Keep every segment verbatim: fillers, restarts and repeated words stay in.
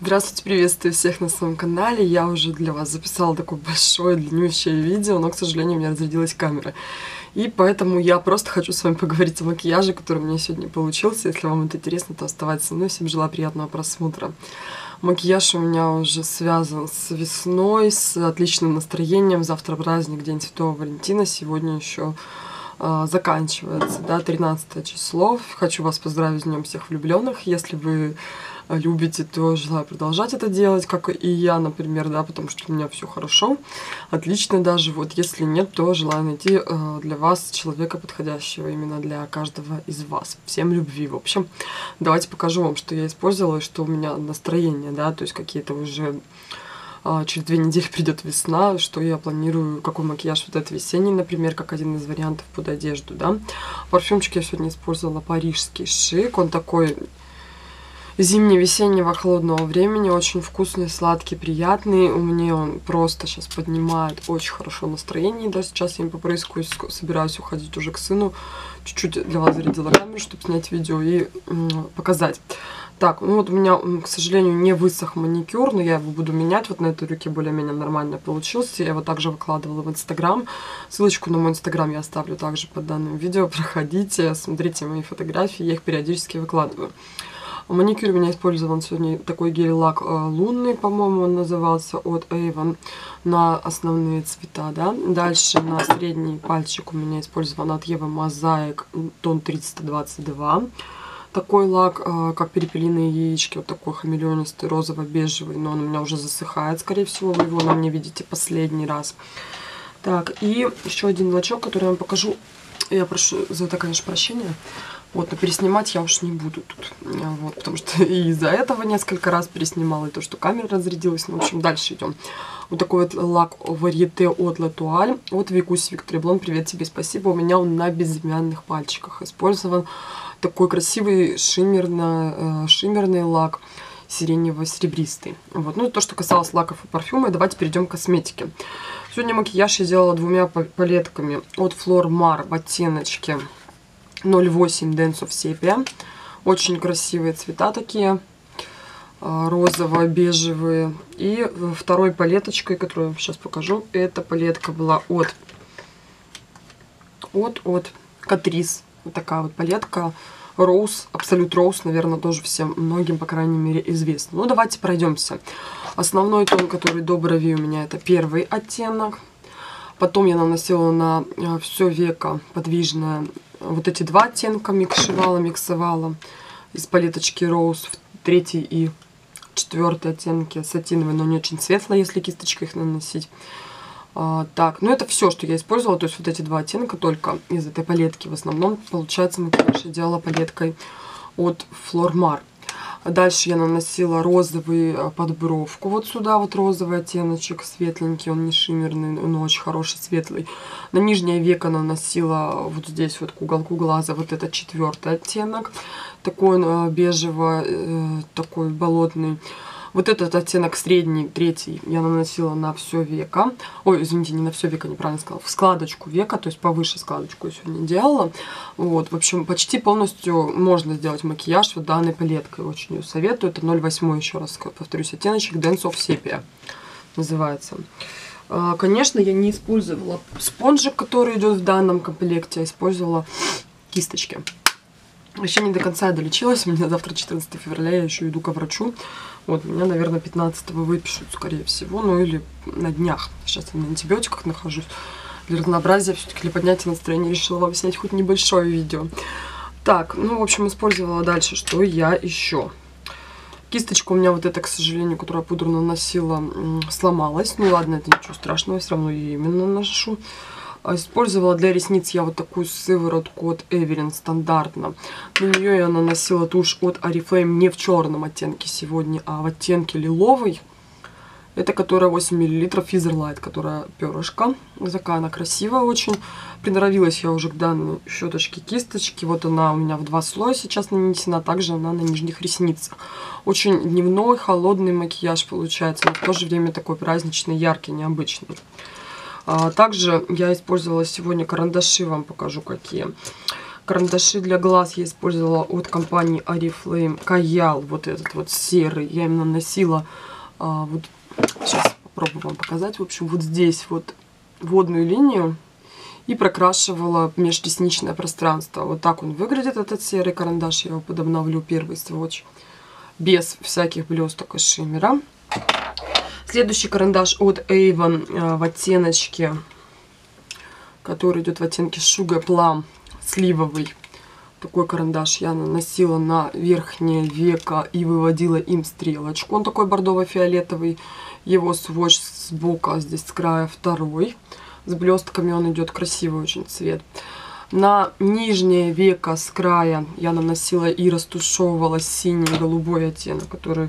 Здравствуйте, приветствую всех на своем канале. Я уже для вас записала такое большое, длиннющее видео, но, к сожалению, у меня разрядилась камера. И поэтому я просто хочу с вами поговорить о макияже, который у меня сегодня получился. Если вам это интересно, то оставайтесь со мной. Всем желаю приятного просмотра. Макияж у меня уже связан с весной, с отличным настроением. Завтра праздник, День Святого Валентина. Сегодня еще э, заканчивается, да, тринадцатое число. Хочу вас поздравить с Днем всех влюбленных. Если вы любите, то желаю продолжать это делать, как и я, например, да, потому что у меня все хорошо, отлично даже. Вот если нет, то желаю найти э, для вас человека подходящего именно для каждого из вас. Всем любви. В общем, давайте покажу вам, что я использовала и что у меня настроение, да, то есть какие-то уже э, через две недели придет весна, что я планирую, какой макияж вот этот весенний, например, как один из вариантов под одежду, да. Парфюмчик я сегодня использовала парижский шик, он такой зимне-весеннего холодного времени, очень вкусный, сладкий, приятный. У меня он просто сейчас поднимает очень хорошо настроение. Да, сейчас я им попрыскаюсь, собираюсь уходить уже к сыну. Чуть-чуть для вас зарядила камеру, чтобы снять видео и показать. Так, ну вот у меня, к сожалению, не высох маникюр, но я его буду менять. Вот на этой руке более-менее нормально получился. Я его также выкладывала в Инстаграм. Ссылочку на мой Инстаграм я оставлю также под данным видео. Проходите, смотрите мои фотографии, я их периодически выкладываю. В маникюре у меня использован сегодня такой гель-лак лунный, по-моему, он назывался, от Avon, на основные цвета, да. Дальше на средний пальчик у меня использован от Ева Mosaic тон триста двадцать два. Такой лак, как перепелиные яички, вот такой хамелеонистый, розово-бежевый, но он у меня уже засыхает, скорее всего, вы его на мне видите последний раз. Так, и еще один лачок, который я вам покажу. Я прошу за это, конечно, прощения. Вот, но переснимать я уж не буду тут, вот, потому что и из-за этого несколько раз переснимала, и то, что камера разрядилась. Ну, в общем, дальше идем. Вот такой вот лак Varieté от L'Etoile, от Викуси Виктория Блон. Привет тебе, спасибо. У меня он на безымянных пальчиках использован. Такой красивый шиммерно, шиммерный лак, сиренево-серебристый. Вот, ну, то, что касалось лаков и парфюма. Давайте перейдем к косметике. Сегодня макияж я делала двумя палетками от Flor Mar в оттеночке ноль восемь Dance of Sepia. Очень красивые цвета такие, розово-бежевые. И второй палеточкой, которую я вам сейчас покажу, эта палетка была от от от Catrice. Вот такая вот палетка Rose, Absolute Rose, наверное, тоже всем многим, по крайней мере, известно. Ну, давайте пройдемся. Основной тон, который до брови у меня, это первый оттенок. Потом я наносила на все веко подвижное вот эти два оттенка, микшевала, миксовала из палеточки Rose в третий и четвертый оттенки сатиновые, но не очень светлые, если кисточкой их наносить. А, так, ну это все, что я использовала, то есть вот эти два оттенка только из этой палетки. В основном, получается, макияж я делала палеткой от Flor Mar. Дальше я наносила розовый подбровку вот сюда, вот розовый оттеночек, светленький, он не шиммерный, но очень хороший, светлый. На нижнее веко наносила вот здесь вот к уголку глаза вот этот четвертый оттенок, такой он бежево, такой болотный. Вот этот оттенок средний, третий, я наносила на все веко. Ой, извините, не на все веко, неправильно сказала, в складочку века, то есть повыше складочку я сегодня делала. Вот, в общем, почти полностью можно сделать макияж вот данной палеткой. Очень ее советую. Это ноль восемь, еще раз повторюсь, оттеночек Dance of Sepia называется. Конечно, я не использовала спонжик, который идет в данном комплекте, а использовала кисточки. Еще не до конца я долечилась. У меня завтра четырнадцатое февраля, я еще иду к врачу. Вот, меня, наверное, пятнадцатого выпишут, скорее всего. Ну, или на днях. Сейчас я на антибиотиках нахожусь. Для разнообразия, все-таки для поднятия настроения решила вам снять хоть небольшое видео. Так, ну, в общем, использовала дальше, что я еще. Кисточка у меня вот эта, к сожалению, которую я пудру наносила, сломалась. Ну, ладно, это ничего страшного, все равно я именно наношу. Использовала для ресниц я вот такую сыворотку от Эверин стандартно. На нее я наносила тушь от Oriflame не в черном оттенке сегодня, а в оттенке лиловый. Это которая восемь миллилитров Feather Light, которая перышко. Такая она красивая очень. Приноровилась я уже к данной щеточке кисточки. Вот она у меня в два слоя сейчас нанесена. Также она на нижних ресницах. Очень дневной, холодный макияж получается, но в то же время такой праздничный, яркий, необычный. Также я использовала сегодня карандаши, вам покажу какие. Карандаши для глаз я использовала от компании Oriflame Каял. Вот этот вот серый. Я им наносила, а, вот, сейчас попробую вам показать. В общем, вот здесь вот водную линию и прокрашивала межресничное пространство. Вот так он выглядит, этот серый карандаш. Я его подобновлю, первый сводч, без всяких блесток и шиммера. Следующий карандаш от Avon а, в оттеночке, который идет в оттенке Sugar Plum, сливовый. Такой карандаш я наносила на верхнее веко и выводила им стрелочку. Он такой бордово-фиолетовый. Его сводч сбоку, а здесь с края второй. С блестками он идет красивый очень цвет. На нижнее веко с края я наносила и растушевывала синий голубой оттенок, который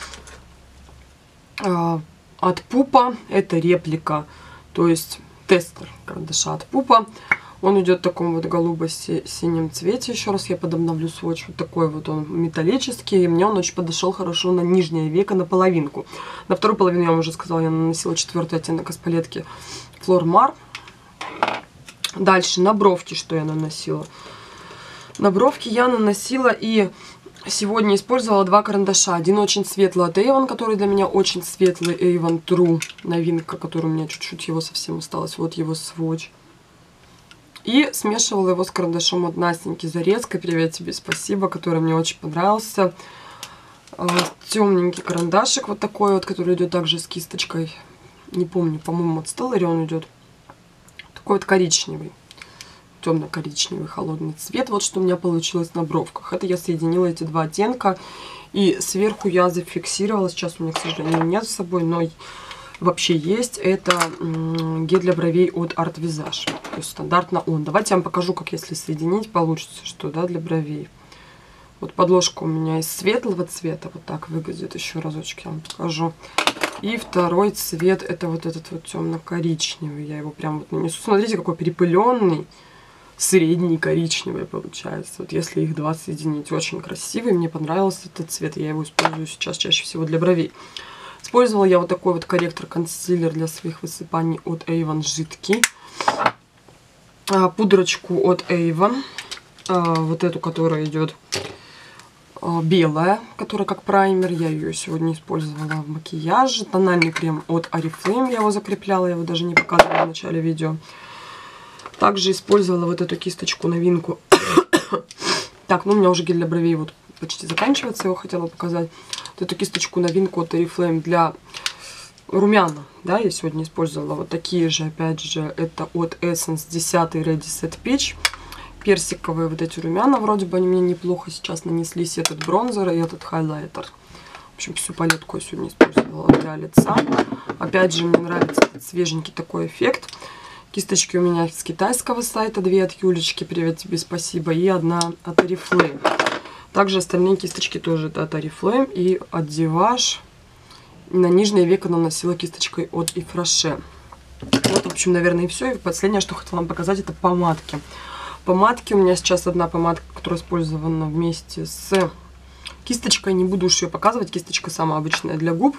э, от Пупа. Это реплика, то есть тестер карандаша от Пупа. Он идет в таком вот голубо-синем цвете. Еще раз я подобновлю сводч. Вот такой вот он металлический. И мне он очень подошел хорошо на нижнее веко, на половинку. На вторую половину, я вам уже сказала, я наносила четвертый оттенок из палетки Flor Mar. Дальше на бровки что я наносила. На бровки я наносила и сегодня использовала два карандаша. Один очень светлый от Avon, который для меня очень светлый. Avon True. Новинка, который у меня чуть-чуть его совсем осталось. Вот его сводч. И смешивала его с карандашом от Настеньки Зарецкой. Привет тебе, спасибо, который мне очень понравился. Темненький карандашик вот такой вот, который идет также с кисточкой. Не помню, по-моему, от Stellary он идет. Такой вот коричневый. Темно-коричневый холодный цвет. Вот что у меня получилось на бровках. Это я соединила эти два оттенка. И сверху я зафиксировала. Сейчас у меня, к сожалению, нет с собой, но вообще есть. Это гель для бровей от Art Visage. То есть стандартно он. Давайте я вам покажу, как если соединить, получится что, да, для бровей. Вот подложка у меня из светлого цвета. Вот так выглядит. Еще разочек я вам покажу. И второй цвет, это вот этот вот темно-коричневый. Я его прям вот нанесу. Смотрите, какой перепыленный. Средний коричневый получается. Вот если их два соединить. Очень красивый. Мне понравился этот цвет. Я его использую сейчас чаще всего для бровей. Использовала я вот такой вот корректор-консилер для своих высыпаний от Avon жидкий. Пудрочку от Avon. Вот эту, которая идет белая, которая как праймер. Я ее сегодня использовала в макияже. Тональный крем от Oriflame. Я его закрепляла. Я его даже не показывала в начале видео. Также использовала вот эту кисточку, новинку. Так, ну у меня уже гель для бровей вот почти заканчивается. Я его хотела показать. Вот эту кисточку, новинку от Oriflame для румяна. Да, я сегодня использовала вот такие же, опять же, это от Essence десять Ready Set Peach. Персиковые вот эти румяна, вроде бы они мне неплохо сейчас нанеслись. Этот бронзер и этот хайлайтер. В общем, всю палетку я сегодня использовала для лица. Опять же, мне нравится этот свеженький такой эффект. Кисточки у меня с китайского сайта, две от Юлечки, привет тебе, спасибо, и одна от Oriflame. Также остальные кисточки тоже от Oriflame и от Divage. На нижнее веко наносила кисточкой от Ifrache. Вот, в общем, наверное, и все. И последнее, что хотела вам показать, это помадки. Помадки. У меня сейчас одна помадка, которая использована вместе с кисточкой. Не буду уж ее показывать. Кисточка самая обычная для губ.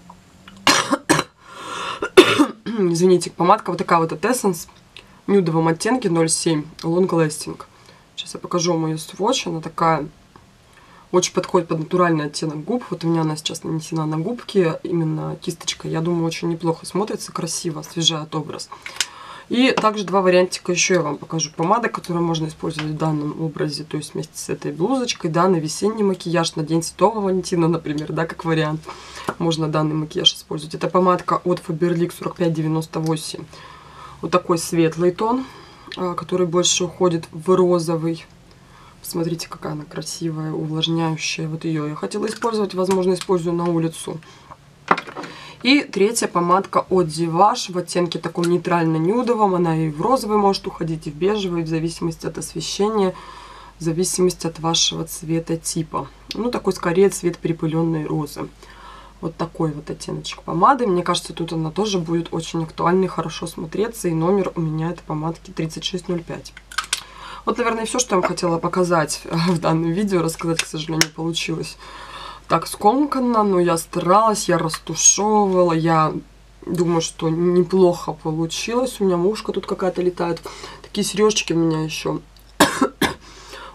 Извините, помадка вот такая вот от Essence. В нюдовом оттенке ноль семь. Long Lasting. Сейчас я покажу вам ее сводч. Она такая... Очень подходит под натуральный оттенок губ. Вот у меня она сейчас нанесена на губки. Именно кисточка. Я думаю, очень неплохо смотрится. Красиво, освежает образ. И также два вариантика еще я вам покажу. Помада, которую можно использовать в данном образе. То есть вместе с этой блузочкой. Да, на весенний макияж. На День Святого Валентина, например. Да, как вариант. Можно данный макияж использовать. Это помадка от Faberlic сорок пять девяносто восемь. Вот такой светлый тон. Который больше уходит в розовый. Смотрите, какая она красивая, увлажняющая. Вот ее я хотела использовать. Возможно, использую на улицу. И третья помадка от Divage в оттенке таком нейтрально-нюдовом. Она и в розовый может уходить, и в бежевый, в зависимости от освещения, в зависимости от вашего цвета типа. Ну, такой скорее цвет припыленной розы. Вот такой вот оттеночек помады. Мне кажется, тут она тоже будет очень актуальной, хорошо смотреться. И номер у меня этой помадки тридцать шесть ноль пять. Вот, наверное, все, что я вам хотела показать в данном видео. Рассказать, к сожалению, получилось так скомканно, но я старалась, я растушевывала, я думаю, что неплохо получилось. У меня мушка тут какая-то летает. Такие сережечки у меня еще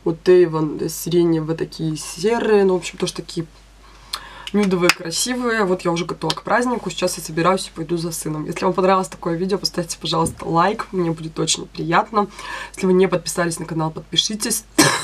Вот Avon сиреневые, такие серые, ну, в общем, тоже такие нюдовые, красивые. Вот я уже готова к празднику, сейчас я собираюсь и пойду за сыном. Если вам понравилось такое видео, поставьте, пожалуйста, лайк, мне будет очень приятно. Если вы не подписались на канал, подпишитесь.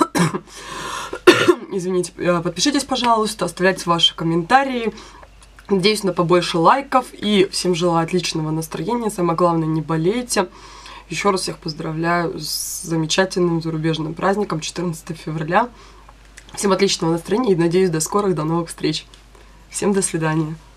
Извините, подпишитесь, пожалуйста, оставляйте ваши комментарии. Надеюсь на побольше лайков и всем желаю отличного настроения. Самое главное, не болейте. Еще раз всех поздравляю с замечательным зарубежным праздником четырнадцатого февраля. Всем отличного настроения и надеюсь до скорых, до новых встреч. Всем до свидания.